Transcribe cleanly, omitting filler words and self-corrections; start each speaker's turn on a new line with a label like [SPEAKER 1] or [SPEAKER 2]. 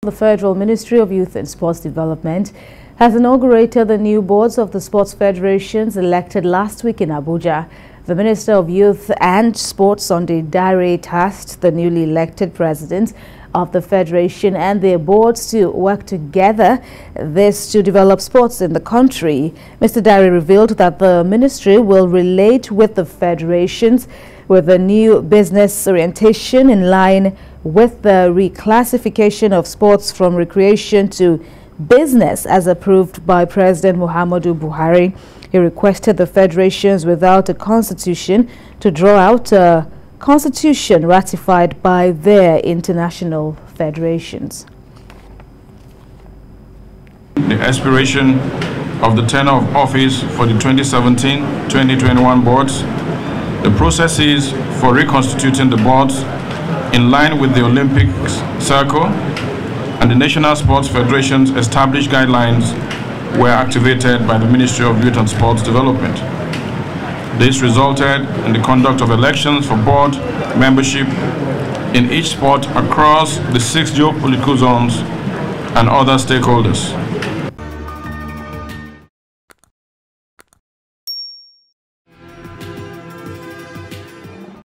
[SPEAKER 1] The Federal Ministry of Youth and Sports Development has inaugurated the new boards of the sports federations elected last week in Abuja. The Minister of Youth and Sports, Sunday Dare, tasked the newly elected presidents of the federation and their boards to work together to develop sports in the country. Mr. Dare revealed that the ministry will relate with the federations with a new business orientation in line with the reclassification of sports from recreation to business as approved by President Muhammadu Buhari. He requested the federations without a constitution to draw out a constitution ratified by their international federations.
[SPEAKER 2] The expiration of the tenure of office for the 2017-2021 boards, the processes for reconstituting the boards in line with the Olympics Circle and the National Sports Federation's established guidelines were activated by the Ministry of Youth and Sports Development. This resulted in the conduct of elections for board membership in each sport across the 6 geopolitical zones and other stakeholders.